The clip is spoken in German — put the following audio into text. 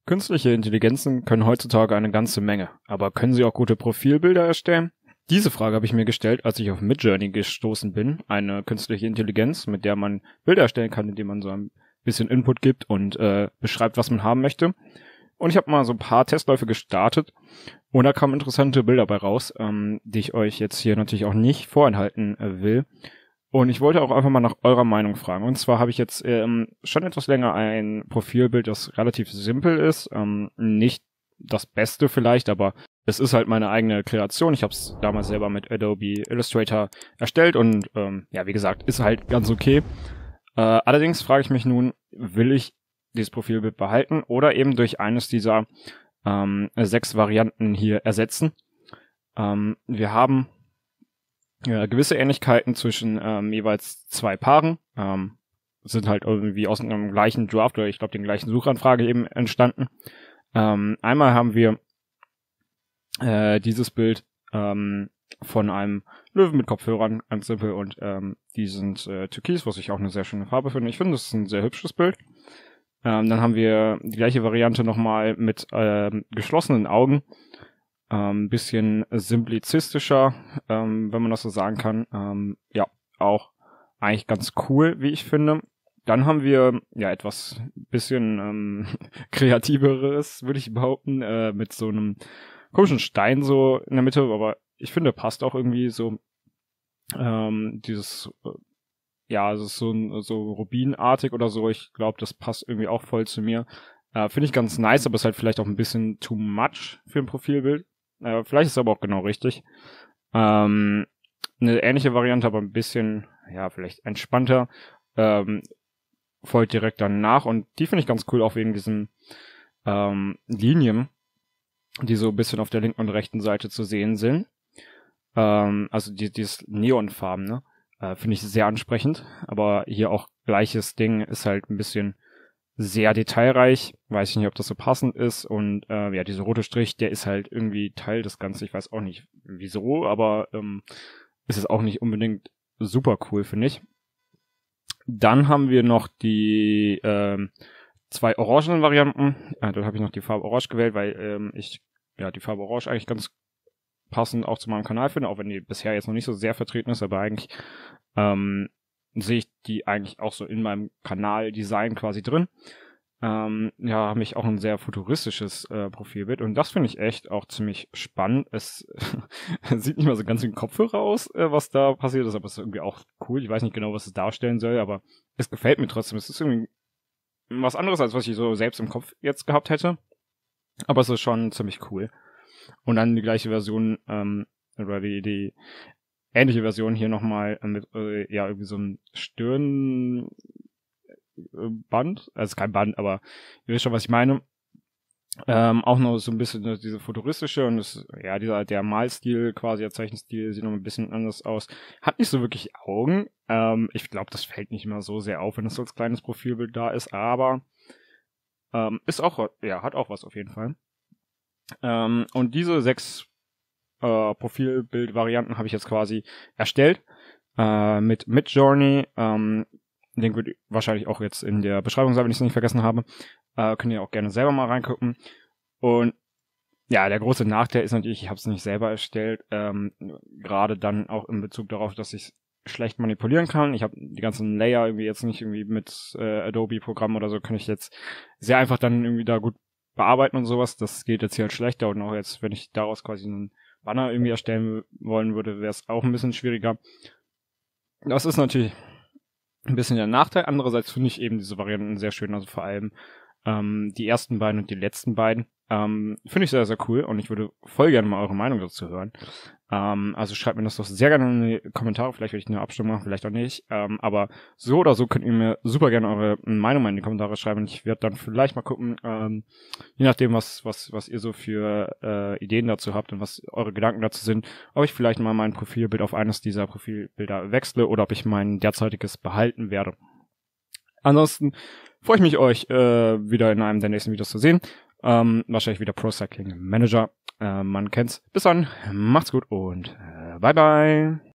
Künstliche Intelligenzen können heutzutage eine ganze Menge, aber können sie auch gute Profilbilder erstellen? Diese Frage habe ich mir gestellt, als ich auf Midjourney gestoßen bin, eine künstliche Intelligenz, mit der man Bilder erstellen kann, indem man so ein bisschen Input gibt und beschreibt, was man haben möchte. Und ich habe mal so ein paar Testläufe gestartet und da kamen interessante Bilder bei raus, die ich euch jetzt hier natürlich auch nicht vorenthalten will. Und ich wollte auch einfach mal nach eurer Meinung fragen. Und zwar habe ich jetzt schon etwas länger ein Profilbild, das relativ simpel ist. Nicht das Beste vielleicht, aber es ist halt meine eigene Kreation. Ich habe es damals selber mit Adobe Illustrator erstellt und ja, wie gesagt, ist halt ganz okay. Allerdings frage ich mich nun, will ich dieses Profilbild behalten oder eben durch eines dieser 6 Varianten hier ersetzen? Wir haben gewisse Ähnlichkeiten zwischen jeweils 2 Paaren. Sind halt irgendwie aus einem gleichen Draft oder ich glaube den gleichen Suchanfrage eben entstanden. Einmal haben wir dieses Bild von einem Löwen mit Kopfhörern, ganz simpel, und die sind türkis, was ich auch eine sehr schöne Farbe finde. Ich finde, das ist ein sehr hübsches Bild. Dann haben wir die gleiche Variante nochmal mit geschlossenen Augen. Bisschen simplizistischer, wenn man das so sagen kann. Ja, auch eigentlich ganz cool, wie ich finde. Dann haben wir ja etwas bisschen kreativeres, würde ich behaupten, mit so einem komischen Stein so in der Mitte, aber ich finde, passt auch irgendwie so dieses, ja, es ist so rubinartig oder so. Ich glaube, das passt irgendwie auch voll zu mir. Finde ich ganz nice, aber ist halt vielleicht auch ein bisschen too much für ein Profilbild. Vielleicht ist es aber auch genau richtig. Eine ähnliche Variante, aber ein bisschen, ja, vielleicht entspannter, folgt direkt danach. Und die finde ich ganz cool, auch wegen diesen Linien, die so ein bisschen auf der linken und rechten Seite zu sehen sind. Also dieses Neonfarben, ne? Finde ich sehr ansprechend. Aber hier auch gleiches Ding, ist halt ein bisschen sehr detailreich, weiß ich nicht, ob das so passend ist, und ja, dieser rote Strich, der ist halt irgendwie Teil des Ganzen, ich weiß auch nicht wieso, aber ist es auch nicht unbedingt super cool, finde ich. Dann haben wir noch die 2 orangenen Varianten, dort habe ich noch die Farbe Orange gewählt, weil ich ja die Farbe Orange eigentlich ganz passend auch zu meinem Kanal finde, auch wenn die bisher jetzt noch nicht so sehr vertreten ist, aber eigentlich sehe ich die eigentlich auch so in meinem Kanaldesign quasi drin. Ja, habe ich auch ein sehr futuristisches Profilbild und das finde ich echt auch ziemlich spannend. Es sieht nicht mal so ganz wie ein Kopfhörer aus, was da passiert ist, aber es ist irgendwie auch cool. Ich weiß nicht genau, was es darstellen soll, aber es gefällt mir trotzdem. Es ist irgendwie was anderes, als was ich so selbst im Kopf jetzt gehabt hätte, aber es ist schon ziemlich cool. Und dann die gleiche Version, oder die ähnliche Version hier nochmal mit, ja, irgendwie so einem Stirnband. Also kein Band, aber ihr wisst schon, was ich meine. Auch noch so ein bisschen diese futuristische und das, ja, der Malstil, quasi der Zeichenstil, sieht noch ein bisschen anders aus. Hat nicht so wirklich Augen. Ich glaube, das fällt nicht immer so sehr auf, wenn es so als kleines Profilbild da ist, aber ist auch, ja, hat auch was auf jeden Fall. Und diese 6 Profilbild-Varianten habe ich jetzt quasi erstellt mit Midjourney. Link wird wahrscheinlich auch jetzt in der Beschreibung sein, wenn ich es nicht vergessen habe. Könnt ihr auch gerne selber mal reingucken. Und ja, der große Nachteil ist natürlich, ich habe es nicht selber erstellt. Gerade dann auch in Bezug darauf, dass ich es schlecht manipulieren kann. Ich habe die ganzen Layer irgendwie jetzt nicht irgendwie mit Adobe-Programm oder so, kann ich jetzt sehr einfach dann irgendwie da gut bearbeiten und sowas. Das geht jetzt hier halt schlechter und auch jetzt, wenn ich daraus quasi einen Banner irgendwie erstellen wollen würde, wäre es auch ein bisschen schwieriger. Das ist natürlich ein bisschen der Nachteil. Andererseits finde ich eben diese Varianten sehr schön, also vor allem die ersten beiden und die letzten beiden. Finde ich sehr, sehr cool und ich würde voll gerne mal eure Meinung dazu hören. Also schreibt mir das doch sehr gerne in die Kommentare, vielleicht werde ich eine Abstimmung machen, vielleicht auch nicht. Aber so oder so könnt ihr mir super gerne eure Meinung mal in die Kommentare schreiben und ich werde dann vielleicht mal gucken, je nachdem, was ihr so für Ideen dazu habt und was eure Gedanken dazu sind, ob ich vielleicht mal mein Profilbild auf eines dieser Profilbilder wechsle oder ob ich mein derzeitiges behalten werde. Ansonsten freue ich mich, euch wieder in einem der nächsten Videos zu sehen. Wahrscheinlich wieder Pro Cycling Manager. Man kennt's. Bis dann. Macht's gut und bye bye.